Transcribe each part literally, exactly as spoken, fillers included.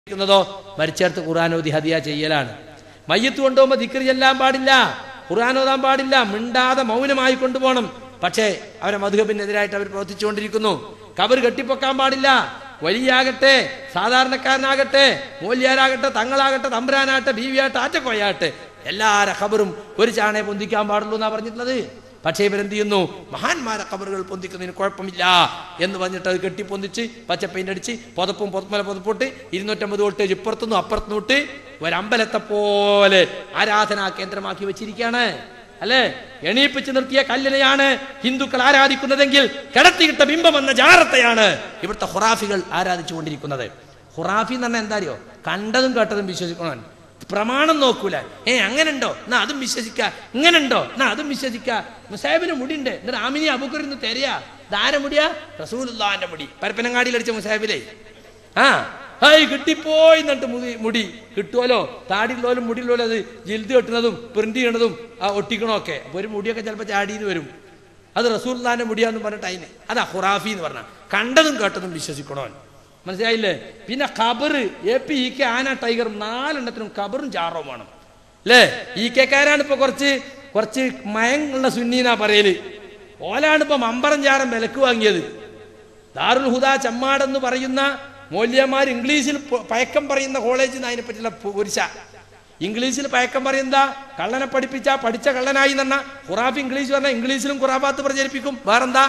ോ മരിച്ചേർത്ത് ഖുർആനോദി ഹദിയ ചെയ്യലാണ്. മയ്യത്ത് കൊണ്ടുപോകുമ്പോൾ ദിക്ർ ചെല്ലാൻ പാടില്ല, ഖുർആൻ ഓതാൻ പാടില്ല, മിണ്ടാതെ മൗനമായി കൊണ്ടുപോകണം. പക്ഷേ അവരെ മദ്ഹബിനെതിരായിട്ട് അവർ പ്രവർത്തിച്ചുകൊണ്ടിരിക്കുന്നു. ഖബർ കെട്ടിപ്പൊക്കാൻ പാടില്ല. വലിയാകട്ടെ, സാധാരണക്കാരനാകട്ടെ, മൂല്യാരാകട്ടെ, തങ്ങളാകട്ടെ, തമ്പുരാനാകട്ടെ, ബീവിയാകട്ടെ, ആറ്റക്കോയാകട്ടെ, എല്ലാവരുടെ ഖബറും ഒരു ചാണയെ പൊന്തിക്കാൻ പാടുള്ളൂ എന്നാണ് പറഞ്ഞിട്ടുള്ളത്. പക്ഷേ ഇവരെന്ത് ചെയ്യുന്നു? മഹാന്മാരെ ഖബറുകൾ പൊന്തിക്കുന്നതിന് കുഴപ്പമില്ല എന്ന് പറഞ്ഞിട്ട് അത് കെട്ടി പൊന്തിച്ച് പച്ച പെയിന്റ് അടിച്ച് പുതപ്പും പുതപ്പുമല പുതപ്പിട്ട് ഇരുന്നൂറ്റമ്പത് വോൾട്ടേജ് ഇപ്പുറത്തുനിന്നും അപ്പുറത്തുനിന്ന് വിട്ട് ഒരമ്പലത്തെ പോലെ ആരാധനാ കേന്ദ്രമാക്കി വെച്ചിരിക്കുകയാണ്. അല്ലെ, എണീപ്പിച്ച് നിർത്തിയ കല്ലിനെയാണ് ഹിന്ദുക്കൾ ആരാധിക്കുന്നതെങ്കിൽ കിടത്തിയിട്ട ബിംബം എന്ന ജാറത്തെയാണ് ഇവിടുത്തെ ഖുറാഫികൾ ആരാധിച്ചു കൊണ്ടിരിക്കുന്നത്. ഖുറാഫി എന്ന് പറഞ്ഞാൽ എന്താ അറിയോ? കണ്ടതും കേട്ടതും വിശ്വസിക്കണം, പ്രമാണം നോക്കൂല. ഏ അങ്ങനെ ഉണ്ടോ എന്നാ അതും വിശ്വസിക്ക, ഇങ്ങനെ ഉണ്ടോ എന്നാ അതും വിശ്വസിക്ക. മുസാഹിബിന് മുടിയുണ്ട്, എന്നിട്ട് ആമിനി അബൂക്കറിന്ന് തെരയാ, ധാര മുടിയാ റസൂലുള്ളാഹിന്റെ മുടി. പരപ്പനങ്ങാടിയിൽ അടിച്ച മുസാഹിബിലെ ആ ഹായ് കിട്ടിപ്പോയി എന്നിട്ട് മുടി മുടി കിട്ടുമല്ലോ. താടിയുള്ളവരും മുടിയുള്ളവരും അത് ജിൽദ് കെട്ടുന്നതും പ്രിന്റ് ചെയ്യണതും ആ ഒട്ടിക്കണമൊക്കെ. അപ്പൊ ഒരു മുടിയൊക്കെ ചിലപ്പോൾ ചാടിന്ന് വരും. അത് റസൂലുള്ളാഹിന്റെ മുടിയാന്ന് പറഞ്ഞിട്ട് അതിന് അതാ ഖുറാഫി എന്ന് പറഞ്ഞാൽ കണ്ടതും കേട്ടതും വിശ്വസിക്കണോ. മനസ്സിലായില്ലേ? പിന്നെ ഖബർ എ പി ഇ കെ ആന ടൈഗർ നാലെണ്ണത്തിനും ഖബറും ജാറവും വേണം അല്ലേ? ഇ കെക്കാരാണ് ഇപ്പൊ കുറച്ച് കുറച്ച് മയങ്ങുള്ള സുന്നീനാ പറയല്. ഓലാണ് ഇപ്പൊ മമ്പറം ജാറം വിലക്ക് വാങ്ങിയത്. ദാറുൽ ഹുദ ചമ്മാടെന്ന് പറയുന്ന മൗല്യമാർ ഇംഗ്ലീഷിൽ പയക്കം പറയുന്ന കോളേജിൽ നിന്ന് അതിനെപ്പറ്റിയുള്ള പുരുഷ ഇംഗ്ലീഷിൽ പയക്കം പറയുന്ന കള്ളനെ പഠിപ്പിച്ച പഠിച്ച കള്ളനായി എന്ന് പറഞ്ഞാൽ ഖുറാഫ് ഇംഗ്ലീഷ് പറഞ്ഞാൽ ഇംഗ്ലീഷിലും ഖുറാഫാത്ത് പ്രചരിപ്പിക്കും. വേറെന്താ?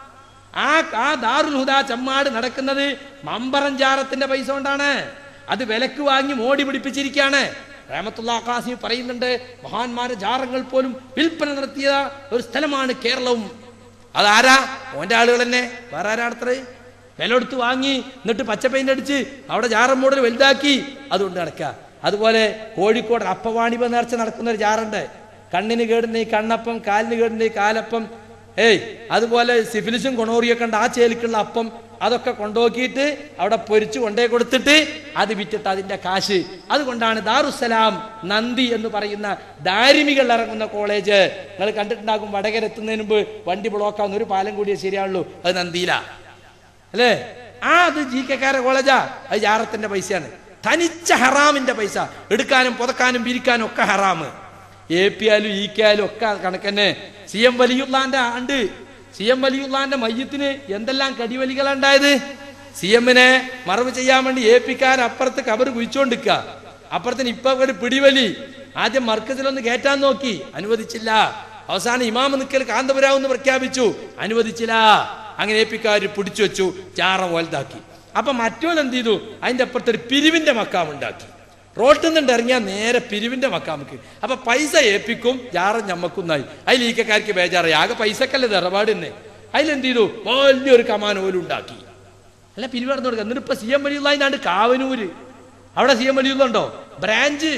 ആ ആ ദാറുൽ ഹുദ ചമ്മാട് നടക്കുന്നത് മമ്പറം ജാറത്തിന്റെ പൈസ കൊണ്ടാണ്. അത് വിലക്ക് വാങ്ങി മോടി പിടിപ്പിച്ചിരിക്കുകയാണ്. റഹ്മത്തുള്ളാഹി ഖാസിം പറയുന്നുണ്ട്, മഹാന്മാരെ ജാറങ്ങൾ പോലും വിൽപ്പന നടത്തിയ ഒരു സ്ഥലമാണ് കേരളവും. അതാരാ? ഓന്റെ ആളുകൾ തന്നെ. വേറെ ആരാ നടത്തത്? വില എടുത്ത് വാങ്ങി എന്നിട്ട് പച്ച പെയിന്റ് അടിച്ച് അവിടെ ജാറം മോഡൽ വലുതാക്കി അതുകൊണ്ട് നടക്കുക. അതുപോലെ കോഴിക്കോട് അപ്പവാണിപ നേർച്ച നടക്കുന്ന ഒരു ജാറുണ്ട്. കണ്ണിന് കേടുന്ന ഈ കണ്ണപ്പം, കാലിന് കേടുന്ന ഈ കാലപ്പം, ഏയ് അതുപോലെ സിഫിലിസും കൊണോറിയൊക്കെ ഉണ്ട്. ആ ചേലിക്കുള്ള അപ്പം അതൊക്കെ കൊണ്ടുപോക്കിയിട്ട് അവിടെ പൊരിച്ചു കൊണ്ടേ കൊടുത്തിട്ട് അത് വിറ്റിട്ട് അതിന്റെ കാശ് അതുകൊണ്ടാണ് ദാറുസ്സലാം നന്ദി എന്ന് പറയുന്ന ദാരിമികൾ ഇറങ്ങുന്ന കോളേജ്. നിങ്ങൾ കണ്ടിട്ടുണ്ടാകും, വടകര എത്തുന്നതിന് മുമ്പ് വണ്ടി ബ്ലോക്കാവുന്ന ഒരു പാലം കൂടിയേ ശരിയാവുള്ളൂ, അത് നന്ദിയില അല്ലേ? ആ അത് ജി കെക്കാരെ കോളേജാ, അത് ജാറത്തിന്റെ പൈസയാണ്. തനിച്ച ഹറാമിന്റെ പൈസ എടുക്കാനും പുതക്കാനും പിരിക്കാനും ഒക്കെ ഹറാമ്. എ പി ആയാലും ഇ കെ ആയാലും ഒക്കെ കണക്കന്നെ. സി എം വലിയുള്ളാന്റെ ആണ്ട് സി എം വലിയുള്ളാന്റെ മയ്യത്തിന് എന്തെല്ലാം കടിവലികളാണ് ഉണ്ടായത്. സി എമ്മിനെ മറവ് ചെയ്യാൻ വേണ്ടി എ പിക്കാരൻ അപ്പുറത്ത് കബർ കുഴിച്ചുകൊണ്ടിരിക്കുക. അപ്പുറത്തിന് ഇപ്പൊ ഒരു പിടിവലി. ആദ്യം മർക്കസിലൊന്ന് കയറ്റാൻ നോക്കി, അനുവദിച്ചില്ല. അവസാനം ഇമാമ് നിക്കൽ കാന്തപുരാവെന്ന് പ്രഖ്യാപിച്ചു, അനുവദിച്ചില്ല. അങ്ങനെ എ പിക്കാർ പിടിച്ചു വെച്ചു, ചാറ വലുതാക്കി. അപ്പൊ മറ്റോൾ എന്ത് ചെയ്തു? അതിന്റെ അപ്പുറത്തൊരു പിരിവിന്റെ മക്കാം ഉണ്ടാക്കി. റോട്ടിൽ നിന്നുണ്ട് ഇറങ്ങിയാൽ നേരെ പിരിവിന്റെ മക്കാമക്ക്. അപ്പൊ പൈസ ഏൽപ്പിക്കും, ജാറം ഞമ്മക്കുന്നായി. അതിൽ ഈക്കക്കാർക്ക് ബേജാറായി. ആകെ പൈസക്കല്ലേ ഇടപാട് തന്നെ. അതിലെന്ത് ചെയ്തു? വലിയൊരു കമാൻ ഓലും ഉണ്ടാക്കി. അല്ല പിരിവ് നടന്നു കൊടുക്കുക. എന്നിട്ട് ഇപ്പൊ സി എം വലിയുള്ളതിനാണ്ട് കാവനൂര്, അവിടെ സി എം വലിയുള്ളണ്ടോ ബ്രാഞ്ച്.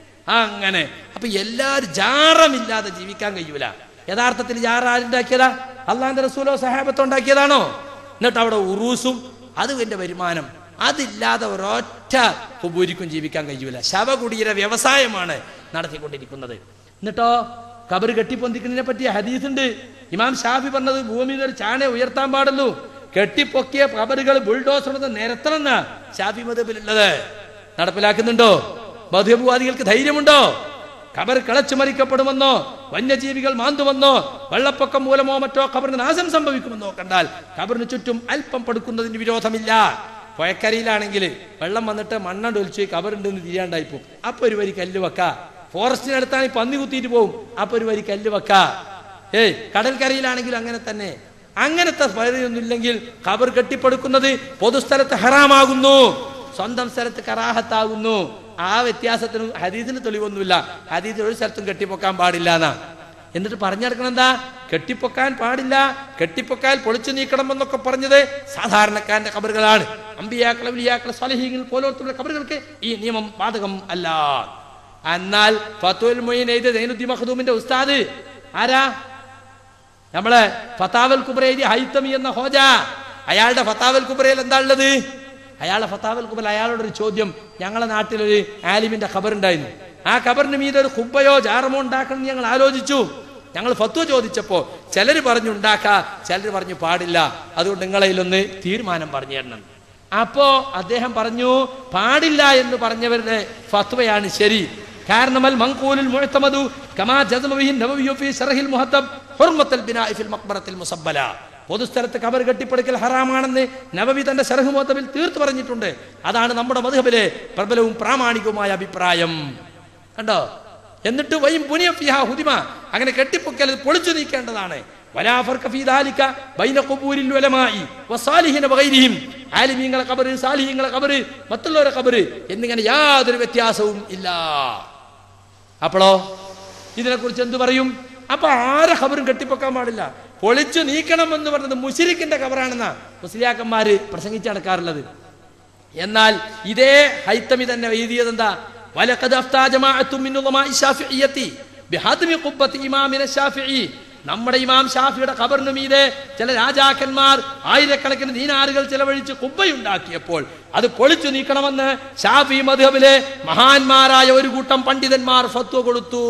അങ്ങനെ അപ്പൊ എല്ലാരും ജാറമില്ലാതെ ജീവിക്കാൻ കഴിയൂല. യഥാർത്ഥത്തിൽ ജാറ ആരുണ്ടാക്കിയതാ? അള്ളാന്റെ റസൂലോ സഹാബത്തോ ഉണ്ടാക്കിയതാണോ? എന്നിട്ട് അവിടെ ഉറൂസും അത് എന്റെ വരുമാനം, അതില്ലാതെ ഒരൊറ്റ കുബൂരിക്കും ജീവിക്കാൻ കഴിയൂല. ശവകുടീര വ്യവസായമാണ് നടത്തിക്കൊണ്ടിരിക്കുന്നത്. എന്നിട്ടോ ഖബർ കെട്ടിപ്പൊന്തിക്കുന്നതിനെ പറ്റിയ ഹദീസ് ഉണ്ട്. ഇമാം ഷാഫി പറഞ്ഞത് ഭൂമിയിൽ ഒരു ചാണ ഉയർത്താൻ പാടുള്ളൂ, കെട്ടിപ്പൊക്കിയ ഖബറുകൾ ബുൾഡോസർ നിരത്തണം എന്നാ ഷാഫി മദ്ഹബിലുള്ളത്. നടപ്പിലാക്കുന്നുണ്ടോ? മദ്ഹബുവാദികൾക്ക് ധൈര്യമുണ്ടോ? ഖബർ കിളച്ചു മറിക്കപ്പെടുമെന്നോ, വന്യജീവികൾ മാന്തുമെന്നോ, വെള്ളപ്പൊക്കം മൂലമോ മറ്റോ ഖബറിന് നാശം സംഭവിക്കുമെന്നോ കണ്ടാൽ ഖബറിന് ചുറ്റും അല്പം പടുക്കുന്നതിന് വിരോധമില്ല. പുഴക്കരയിലാണെങ്കിൽ വെള്ളം വന്നിട്ട് മണ്ണൊലിച്ച് കബറുണ്ടെന്ന് തിരിയാണ്ടായിപ്പോ അപ്പൊ ഒരു വരി കല്ല് വെക്ക. ഫോറസ്റ്റിനടുത്താണ് പന്നി കുത്തിയിട്ട് പോവും, അപ്പൊ ഒരു വരി കല്ല് വെക്ക. ഏയ് കടൽക്കരയിലാണെങ്കിലും അങ്ങനെ തന്നെ. അങ്ങനത്തെ പരിയൊന്നുമില്ലെങ്കിൽ ഖബർ കെട്ടിപ്പടുക്കുന്നത് പൊതുസ്ഥലത്ത് ഹറാമാകുന്നു, സ്വന്തം സ്ഥലത്ത് കറാഹത്താകുന്നു. ആ വ്യത്യാസത്തിന് ഹദീസിന് തെളിവൊന്നുമില്ല. ഹദീസിൽ ഒരു സ്ഥലത്തും കെട്ടിപ്പൊക്കാൻ പാടില്ല എന്നാ. എന്നിട്ട് പറഞ്ഞെടുക്കണം എന്താ? കെട്ടിപ്പൊക്കാൻ പാടില്ല, കെട്ടിപ്പൊക്കാൻ പൊളിച്ചു നീക്കണം എന്നൊക്കെ പറഞ്ഞത് സാധാരണക്കാരന്റെ ഖബറുകളാണ്. അമ്പിയാക്കൾ, ഔലിയാക്കൾ, സ്വാലിഹീങ്ങൾ പോലോത്തുള്ള ഖബറുകൾക്ക് ഈ നിയമം ബാധകം അല്ല. എന്നാൽ ഫത്വൽ മുഈൻ എഴുതിയ സൈനുദ്ദീൻ മഖ്ദൂമിന്റെ ഉസ്താദ് ആരാ? നമ്മളെ ഫതാവൽ കുബ്ര എഴുതിയ ഹൈത്തമി എന്ന ഹോജ. അയാളുടെ ഫതാവൽ കുബ്രയിൽ എന്താ ഉള്ളത്? അയാളുടെ ഫതാവൽ കുബ്ര അയാളോടൊരു ചോദ്യം. ഞങ്ങളുടെ നാട്ടിലൊരു ആലിമിന്റെ ഖബർ ഉണ്ടായിരുന്നു. ആ ഖബറിന് മീതെ ഒരു ഖുബ്ബയോ ജാറമോ ഉണ്ടാക്കണം ഞങ്ങൾ ആലോചിച്ചു. ഞങ്ങൾ ഫത്വ ചോദിച്ചപ്പോ ചിലർ പറഞ്ഞു ഉണ്ടാക്കാ, ചിലർ പറഞ്ഞു പാടില്ല. അതുകൊണ്ട് നിങ്ങളതിലൊന്ന് തീരുമാനം പറഞ്ഞു തരണം. അപ്പോ അദ്ദേഹം പറഞ്ഞു പാടില്ല എന്ന് പറഞ്ഞവരുടെ ഫത്വയാണ് ശരി. കാരണം അൽ മൻഖൂലുൽ മുഅ്തമദു കമാ ജസമ ബിഹി നബവി ഫീ ശർഹിൽ മുഹദ്ദബ് ഹുർമത്തുൽ ബിനാഇ ഫിൽ മഖ്ബറത്തിൽ മുസബ്ബല. പൊതുസ്ഥലത്ത് ഖബർ കെട്ടിപ്പടുക്കൽ ഹറാമാണെന്ന് നബവി തന്റെ ശർഹ് മുഹദ്ദബിൽ തീർത്തു പറഞ്ഞിട്ടുണ്ട്. അതാണ് നമ്മുടെ മദ്ഹബിലെ പ്രബലവും പ്രാമാണികവുമായ അഭിപ്രായം. കണ്ടോ? എന്നിട്ട് വൈം പുനിയ ഫിഹാ ഹുദിമ, അങ്ങനെ കെട്ടിപ്പൊക്കൽ പൊളിച്ചു നീക്കേണ്ടതാണ്. വലാ ഫർഖ ഫീ ദാലിക ബൈന ഖുബൂരിൽ ഉലമാഇ വസാലിഹീന വഗൈരിഹിം, ആലിമീങ്ങളെ ഖബർ, സാലിഹീങ്ങളെ ഖബർ, മറ്റുള്ളവരുടെ ഖബർ എന്നിങ്ങനെ യാതൊരു വ്യത്യാസവും ഇല്ല. അപ്പോഴോ ഇതിനെക്കുറിച്ച് എന്തു പറയും? അപ്പൊ ആരെ ഖബറും കെട്ടിപ്പൊക്കാൻ പാടില്ല, പൊളിച്ചു നീക്കണം എന്ന് പറഞ്ഞത് മുശ്രിക്കിന്റെ ഖബറാണെന്നാ മുസ്ലിയാക്കന്മാര് പ്രസംഗിച്ച് നടക്കാറുള്ളത്. എന്നാൽ ഇതേ ഹൈത്തമി തന്നെ എഴുതിയത് എന്താ? വലഖദ് അഫ്താ ജമാഅത്തും മിൻ ഉലമാഇ ശാഫിഇയ്യത്തി ബിഹദ്മി ഖുബ്ബത്തി ഇമാമിന ശാഫിഈ, നമ്മുടെ ഇമാം ഷാഫിയുടെ ഖബറിനു മീതെ ചില രാജാക്കന്മാർ ആയിരക്കണക്കിന് ദീനാറുകൾ ചെലവഴിച്ച് കുബ്ബയുണ്ടാക്കിയപ്പോൾ അത് പൊളിച്ചു നീക്കണമെന്ന് ഷാഫി മദ്ഹബിലെ മഹാന്മാരായ ഒരു കൂട്ടം പണ്ഡിതന്മാർ ഫത്വ കൊടുത്തു.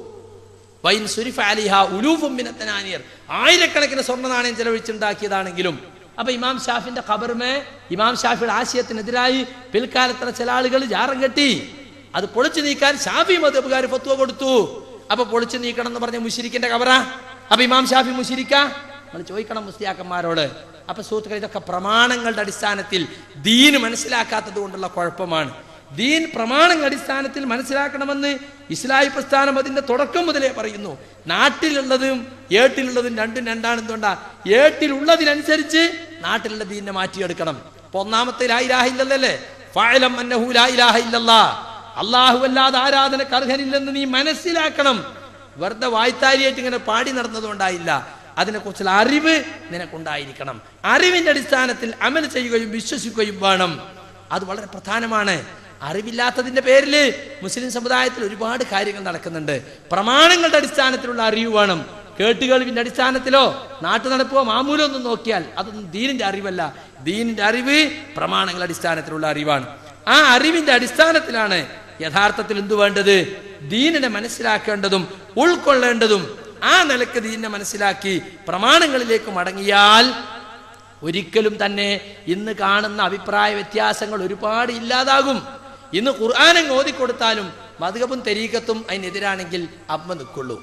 വൈൻ സുരിഫ അലിഹ ഉലൂഫും മിനത്ത് നാനിയർ, ആയിരക്കണക്കിന് സ്വർണ്ണ നാണയം ചെലവഴിച്ചുണ്ടാക്കിയതാണെങ്കിലും. അപ്പൊ ഇമാം ഷാഫിന്റെ ഖബറിമേ ഇമാം ഷാഫിയുടെ ആശയത്തിനെതിരായി പിൽക്കാലത്തുള്ള ചില ആളുകൾ ജാറം കെട്ടി അത് പൊളിച്ചു നീക്കാൻ ഷാഫി മദ്ഹബുകാർ ഫത്വ കൊടുത്തു. അപ്പൊ പൊളിച്ചു നീക്കണം എന്ന് പറഞ്ഞ മുശ്രിക്കിന്റെ ഖബറാ? അപ്പൊ ഇമാം ഷാഫി മുശ്രിക്കാ? നമ്മൾ ചോദിക്കണം മുസ്ലിയാക്കന്മാരോട്. അപ്പൊ സുഹൃത്തുക്കൾ, ഇതൊക്കെ പ്രമാണങ്ങളുടെ അടിസ്ഥാനത്തിൽ ദീന് മനസ്സിലാക്കാത്തത് കൊണ്ടുള്ള കുഴപ്പമാണ്. ദീൻ പ്രമാണങ്ങളുടെ അടിസ്ഥാനത്തിൽ മനസ്സിലാക്കണമെന്ന് ഇസ്ലാഹി പ്രസ്ഥാനം അതിന്റെ തുടക്കം മുതലേ പറയുന്നു. നാട്ടിലുള്ളതും ഏട്ടിലുള്ളതും രണ്ടും രണ്ടാണെന്തുകൊണ്ടാ? ഏട്ടിലുള്ളതിനനുസരിച്ച് നാട്ടിലുള്ള ദീനിനെ മാറ്റിയെടുക്കണം. അപ്പൊ ഒന്നാമത്തെ ലാ ഇലാഹ ഇല്ലല്ലാഹ്, ഫഅലം അന്നഹു ലാ ഇലാഹ ഇല്ലല്ലാഹ്, അല്ലാഹു അല്ലാതെ ആരാധനക്ക് അർഹനില്ലെന്ന് നീ മനസ്സിലാക്കണം. വെറുതെ വായ്ത്താരിയായിട്ട് ഇങ്ങനെ പാടി നടന്നതുകൊണ്ടായില്ല, അതിനെക്കുറിച്ചുള്ള അറിവ് നിനക്കുണ്ടായിരിക്കണം. അറിവിന്റെ അടിസ്ഥാനത്തിൽ അമൽ ചെയ്യുകയും വിശ്വസിക്കുകയും വേണം. അത് വളരെ പ്രധാനമാണ്. അറിവില്ലാത്തതിന്റെ പേരിൽ മുസ്ലിം സമുദായത്തിൽ ഒരുപാട് കാര്യങ്ങൾ നടക്കുന്നുണ്ട്. പ്രമാണങ്ങളുടെ അടിസ്ഥാനത്തിലുള്ള അറിവ് വേണം. കേട്ടുകേൾവിന്റെ അടിസ്ഥാനത്തിലോ നാട്ടു നടപ്പോ മാമൂലോ ഒന്നും നോക്കിയാൽ അതൊന്നും ദീനിന്റെ അറിവല്ല. ദീനിന്റെ അറിവ് പ്രമാണങ്ങളുടെ അടിസ്ഥാനത്തിലുള്ള അറിവാണ്. ആ അറിവിന്റെ അടിസ്ഥാനത്തിലാണ് യഥാർത്ഥത്തിൽ എന്തു വേണ്ടത്? ദീനിനെ മനസ്സിലാക്കേണ്ടതും ഉൾക്കൊള്ളേണ്ടതും. ആ നിലക്ക് ദീനിനെ മനസ്സിലാക്കി പ്രമാണങ്ങളിലേക്ക് മടങ്ങിയാൽ ഒരിക്കലും തന്നെ ഇന്ന് കാണുന്ന അഭിപ്രായ വ്യത്യാസങ്ങൾ ഒരുപാട് ഇല്ലാതാകും. ഇന്ന് ഖുർആൻ ഓതിക്കൊടുത്താലും മദ്ഹബും തരീഖത്തും അതിനെതിരാണെങ്കിൽ അമ്മ നിൽക്കുള്ളൂ.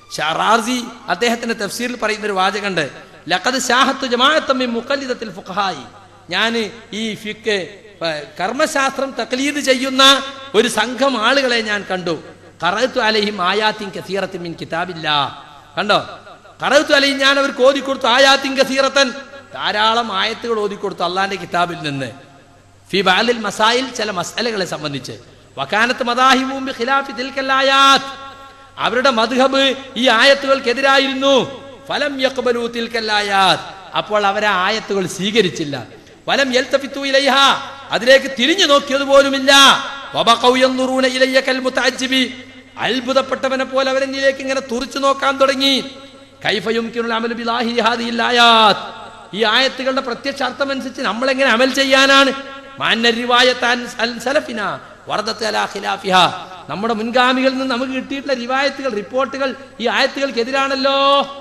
ഷറാസി അദ്ദേഹത്തിന്റെ തഫ്സീറിൽ പറയുന്ന ഒരു വാചകമുണ്ട്, ലഖദ് ശാഹത്തു ജമാഅത്തൻ മിൻ മുഖല്ലിദത്തിൽ ഫുഖഹായി, ഞാൻ ഈ ഫിഖ് കർമ്മശാസ്ത്രം തഖ്ലീദ് ചെയ്യുന്ന ഒരു സംഘം ആളുകളെ ഞാൻ കണ്ടു. ഖറഅതു അലൈഹിം ആയാത്തിൻ കസീറത്തിൻ മിൻ കിതാബില്ലാഹ്. കണ്ടോ? ഖറഅതു അലൈഹിം, ഞാൻ അവർക്ക് ഓതിക്കൊടുത്തു, ആയാത്തിൻ കസീറത്തൻ, ധാരാളം ആയത്തുകൾ ഓതിക്കൊടുത്തു അള്ളാന്റെ കിതാബിൽ നിന്ന്. ഫി ബഅദിൽ മസായിൽ, ചില മസ്അലകളെ സംബന്ധിച്ച്. വകാനത്ത് മദാഹിബും ബിഖിലാഫി തിൽക്കൽ ആയാത്ത്, അവരുടെ മദ്ഹബ് ഈ ആയത്തുകൾക്കെതിരായിരുന്നു. ഫലം യഖ്ബലു തിൽക്കൽ ആയാത്ത്, അപ്പോൾ അവർ ആ ആയത്തുകൾ സ്വീകരിച്ചില്ല. വലം യൽതഫിതു ഇലൈഹ, അതിലേക്ക് തിരിഞ്ഞു നോക്കിയത് പോലുമില്ല. വബഖൗ യൻദുറൂന ഇലയ്യ കൽ മുതഅജ്ജിബി, അത്ഭുതപ്പെട്ടവനെ പോലെ അവരെന്നിലേക്ക് ഇങ്ങനെ തുറിച്ചു നോക്കാൻ തുടങ്ങി. കൈഫ യുംകിനുൽ അമലു ബിലാഹി ഹാദിഹിൽ ആയാത്ത്, ഈ ആയത്തുകളുടെ പ്രത്യക്ഷ അർത്ഥം അനുസരിച്ച് നമ്മൾ എങ്ങനെ അമൽ ചെയ്യാനാണ്? മാന്ന റിവായത്താൻ അൽ സലഫിന വറദത അലാ ഖിലാഫിഹാ, നമ്മുടെ മുൻഗാമികളിൽ നിന്ന് നമുക്ക് കിട്ടിയിട്ടുള്ള റിവായത്തുകൾ, റിപ്പോർട്ടുകൾ ഈ ആയത്തുകൾക്കെതിരാണല്ലോ.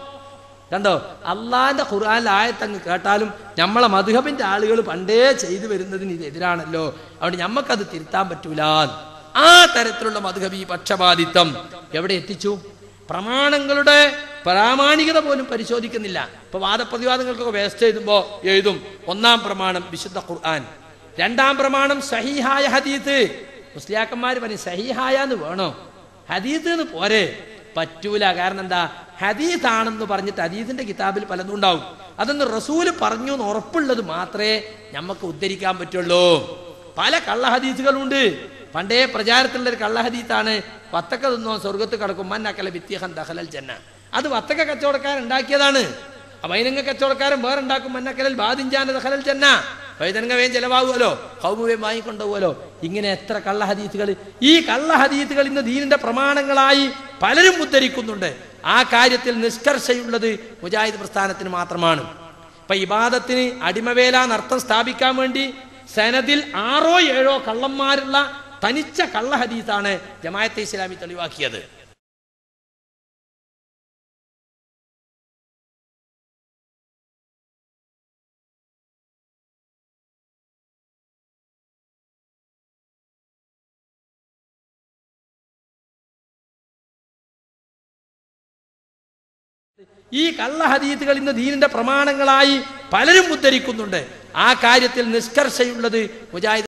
കണ്ടോ? അള്ളാന്റെ ഖുർആനിലെ ആയത്തങ്ങ് കേട്ടാലും നമ്മളെ മദ്ഹബിന്റെ ആളുകൾ പണ്ടേ ചെയ്തു വരുന്നതിന് ഇത് എതിരാണല്ലോ, അതുകൊണ്ട് ഞമ്മക്കത് തിരുത്താൻ പറ്റൂല. ആ തരത്തിലുള്ള മദ്ഹബി പക്ഷപാതിത്വം എവിടെ എത്തിച്ചു? പ്രമാണങ്ങളുടെ പ്രാമാണികത പോലും പരിശോധിക്കുന്നില്ല. ഇപ്പൊ വാദപ്രതിവാദങ്ങൾക്കൊക്കെ വേസ്റ്റ് എഴുതുമ്പോ എഴുതും ഒന്നാം പ്രമാണം വിശുദ്ധ ഖുർആൻ, രണ്ടാം പ്രമാണം സഹീഹായ ഹദീത്ത്. മുസ്ലിയാക്കന്മാർ പറയും സഹീഹായ എന്ന് വേണോ, ഹദീത്ത് എന്ന് പോരെ? പറ്റൂല. കാരണം എന്താ? ഹദീത്ത് ആണെന്ന് പറഞ്ഞിട്ട് ഹദീത്തിന്റെ കിതാബിൽ പലതും ഉണ്ടാവും. അതൊന്ന് റസൂല് പറഞ്ഞു എന്ന് ഉറപ്പുള്ളത് മാത്രമേ നമുക്ക് ഉദ്ധരിക്കാൻ പറ്റുള്ളൂ. പല കള്ള ഹദീസുകളുണ്ട്. പണ്ടേ പ്രചാരത്തിലുള്ള ഒരു കള്ള ഹദീത്താണ്, വത്തക്ക തിന്നോ സ്വർഗത്ത് കിടക്കും മന്നക്കല ബിത്തിഹൻ ദഖലൽ ജന്ന. അത് വത്തക്ക കച്ചവടക്കാരൻ ഉണ്ടാക്കിയതാണ്. വൈനങ്ങ കച്ചവടക്കാരൻ വേറെ ഉണ്ടാക്കും, മന്നക്കലൽ ബാദിഞ്ചാന ദഖലൽ ജന്ന, വൈതനങ്ങ വേഗം ചെലവാകുമല്ലോ, ഹൗമുവേം വാങ്ങിക്കൊണ്ടുപോകുമല്ലോ. ഇങ്ങനെ എത്ര കള്ള ഹദീസുകൾ. ഈ കള്ള ഹദീസുകൾ ഇന്ന് ദീനിന്റെ പ്രമാണങ്ങളായി പലരും ഉദ്ധരിക്കുന്നുണ്ട്. ആ കാര്യത്തിൽ നിഷ്കർഷയുള്ളത് മുജാഹിദ് പ്രസ്ഥാനത്തിന് മാത്രമാണ്. ഇപ്പൊ ഇബാദത്തിന് അടിമവേല നർത്തം സ്ഥാപിക്കാൻ വേണ്ടി സനദിൽ ആറോ ഏഴോ കള്ളന്മാരുള്ള തനിച്ച കള്ള ഹദീസാണ് ജമാഅത്തെ ഇസ്ലാമി തെളിവാക്കിയത്. ഈ കള്ള ഹദീസുകൾ ഇന്ന് ദീനിന്റെ പ്രമാണങ്ങളായി പലരും ഉദ്ധരിക്കുന്നുണ്ട്. ആ കാര്യത്തിൽ നിഷ്കർഷയുള്ളത് മുജാഹിദ്